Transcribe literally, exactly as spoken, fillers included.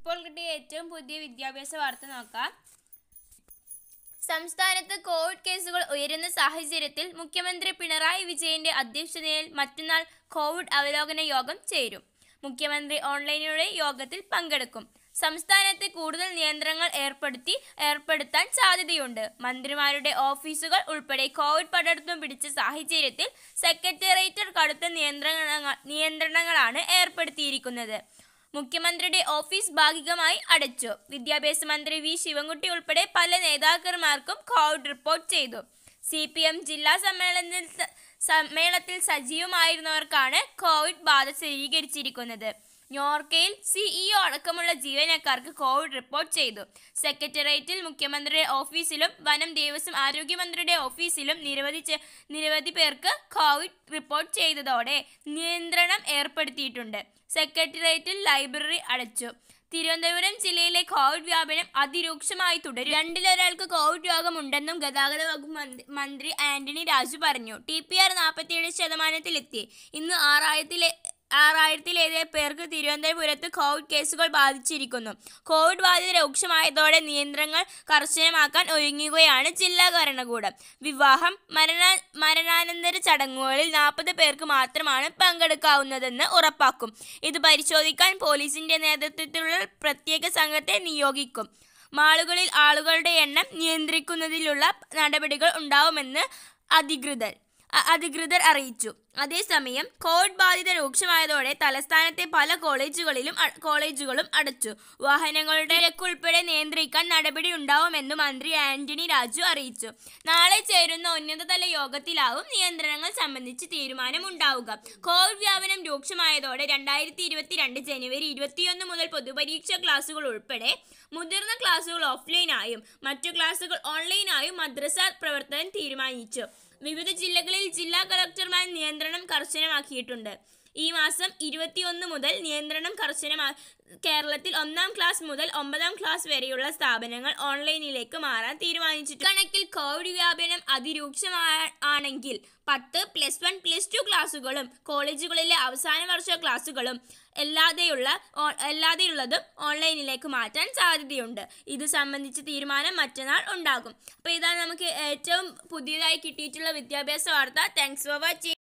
ഇപ്പോൾ കിട്ടിയ ഏറ്റവും പുതിയ വിദ്യാഭ്യാസ വാർത്ത നോക്കാം. സംസ്ഥാനത്ത് കോവിഡ് കേസുകൾ ഉയരുന്ന സാഹചര്യത്തിൽ മുഖ്യമന്ത്രി പിണറായി വിജയന്റെ അധ്യക്ഷതയിൽ മറ്റന്നാൾ കോവിഡ് അവലോകന യോഗം ചേരും. മുഖ്യമന്ത്രി ഓൺലൈനിലൂടെ യോഗത്തിൽ പങ്കെടുക്കും. സംസ്ഥാനത്ത് കൂടുതൽ നിയന്ത്രണങ്ങൾ ഏർപ്പെടുത്തി ഏർപ്പെടുത്താൻ സാധ്യതയുണ്ട്. മന്ത്രിമാരുടെ ഓഫീസുകൾ ഉൾപ്പെടെ കോവിഡ് പടർന്നു പിടിച്ച സാഹചര്യത്തിൽ സെക്രട്ടേറിയറ്റിൽ കടുത്ത നിയന്ത്രണങ്ങൾ നിയന്ത്രണങ്ങളാണ് ഏർപ്പെടുത്തിയിരിക്കുന്നത്. മുഖ്യമന്ത്രിയുടെ ഓഫീസ് ഭാഗികമായി അടച്ചു. വിദ്യാഭ്യാസ മന്ത്രി വി ശിവൻകുട്ടി ഉൾപ്പെടെ പല നേതാക്കന്മാർക്കും കോവിഡ് റിപ്പോർട്ട് ചെയ്തു. സി പി എം ജില്ലാ സമ്മേളനത്തിൽ സമ്മേളനത്തിൽ സജീവമായിരുന്നവർക്കാണ് കോവിഡ് ബാധ സ്ഥിരീകരിച്ചിരിക്കുന്നത്. ന്യൂയോർക്കയിൽ സിഇഒ അടക്കമുള്ള ജീവനക്കാർക്ക് കോവിഡ് റിപ്പോർട്ട് ചെയ്തു. സെക്രട്ടേറിയറ്റിൽ മുഖ്യമന്ത്രിയുടെ ഓഫീസിലും വനം ദേവസ്വം ആരോഗ്യമന്ത്രിയുടെ ഓഫീസിലും നിരവധി നിരവധി പേർക്ക് കോവിഡ് റിപ്പോർട്ട് ചെയ്തതോടെ നിയന്ത്രണം ഏർപ്പെടുത്തിയിട്ടുണ്ട്. സെക്രട്ടേറിയറ്റിൽ ലൈബ്രറി അടച്ചു. തിരുവനന്തപുരം ജില്ലയിലെ കോവിഡ് വ്യാപനം അതിരൂക്ഷമായി തുടരും. രണ്ടിലൊരാൾക്ക് കോവിഡ് രോഗമുണ്ടെന്നും ഗതാഗത വകുപ്പ് മന്ത്രി ആന്റണി രാജു പറഞ്ഞു. ടി പി ആർ നാൽപ്പത്തിയേഴ് ശതമാനത്തിലെത്തി. ഇന്ന് ആറായിരത്തിലെ ആറായിരത്തിലേറെ പേർക്ക് തിരുവനന്തപുരത്ത് കോവിഡ് കേസുകൾ ബാധിച്ചിരിക്കുന്നു. കോവിഡ് ബാധിത രൂക്ഷമായതോടെ നിയന്ത്രണങ്ങൾ കർശനമാക്കാൻ ഒരുങ്ങുകയാണ് ജില്ലാ ഭരണകൂടം. വിവാഹം, മരണ മരണാനന്തര ചടങ്ങുകളിൽ നാൽപ്പത് പേർക്ക് മാത്രമാണ് പങ്കെടുക്കാവുന്നതെന്ന് ഉറപ്പാക്കും. ഇത് പരിശോധിക്കാൻ പോലീസിന്റെ നേതൃത്വത്തിലുള്ള പ്രത്യേക സംഘത്തെ നിയോഗിക്കും. മാളുകളിൽ ആളുകളുടെ എണ്ണം നിയന്ത്രിക്കുന്നതിനുള്ള നടപടികൾ ഉണ്ടാവുമെന്ന് അധികൃതർ അധികൃതർ അറിയിച്ചു. അതേസമയം കോവിഡ് ബാധിത രൂക്ഷമായതോടെ തലസ്ഥാനത്തെ പല കോളേജുകളിലും കോളേജുകളും അടച്ചു. വാഹനങ്ങളുടെ തിരക്കുൾപ്പെടെ നിയന്ത്രിക്കാൻ നടപടി ഉണ്ടാവുമെന്ന് മന്ത്രി ആന്റണി രാജു അറിയിച്ചു. നാളെ ചേരുന്ന ഉന്നതതല യോഗത്തിലാവും നിയന്ത്രണങ്ങൾ സംബന്ധിച്ച് തീരുമാനമുണ്ടാവുക. കോവിഡ് വ്യാപനം രൂക്ഷമായതോടെ രണ്ടായിരത്തി ഇരുപത്തിരണ്ട് ജനുവരി ഇരുപത്തിയൊന്ന് മുതൽ പൊതുപരീക്ഷാ ക്ലാസുകൾ ഉൾപ്പെടെ മുതിർന്ന ക്ലാസുകൾ ഓഫ്ലൈനായും മറ്റു ക്ലാസുകൾ ഓൺലൈനായും മദ്രസ പ്രവർത്തനം തീരുമാനിച്ചു. വിവിധ ജില്ലകളിൽ ജില്ലാ കളക്ടർമാർ നിയന്ത്രണം കർശനമാക്കിയിട്ടുണ്ട്. ഈ മാസം ഇരുപത്തിയൊന്ന് മുതൽ നിയന്ത്രണം കർശനമാ കേരളത്തിൽ ഒന്നാം ക്ലാസ് മുതൽ ഒമ്പതാം ക്ലാസ് വരെയുള്ള സ്ഥാപനങ്ങൾ ഓൺലൈനിലേക്ക് മാറാൻ തീരുമാനിച്ചിട്ടുണ്ട്. കണക്കിൽ കോവിഡ് വ്യാപനം അതിരൂക്ഷമാണെങ്കിൽ പത്ത്, പ്ലസ് വൺ, പ്ലസ് ടു ക്ലാസുകളും കോളേജുകളിലെ അവസാന വർഷ ക്ലാസുകളും അല്ലാതെയുള്ള അല്ലാതെയുള്ളതും ഓൺലൈനിലേക്ക് മാറ്റാൻ സാധ്യതയുണ്ട്. ഇത് സംബന്ധിച്ച തീരുമാനം മറ്റന്നാൾ ഉണ്ടാകും. അപ്പോൾ ഇതാണ് നമുക്ക് ഏറ്റവും പുതിയതായി കിട്ടിയിട്ടുള്ള വിദ്യാഭ്യാസ വാർത്ത. Thanks for watching.